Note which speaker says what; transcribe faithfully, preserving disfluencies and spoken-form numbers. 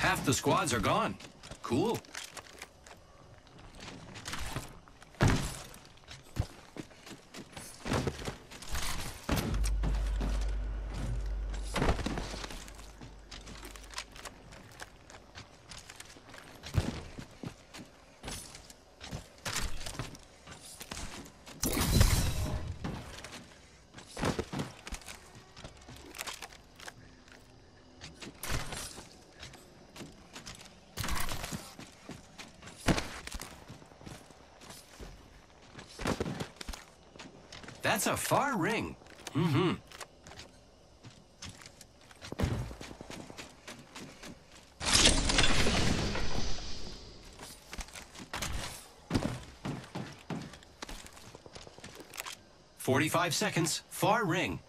Speaker 1: Half the squads are gone. Cool. That's a far ring. Mm-hmm. Forty-five seconds. Far ring.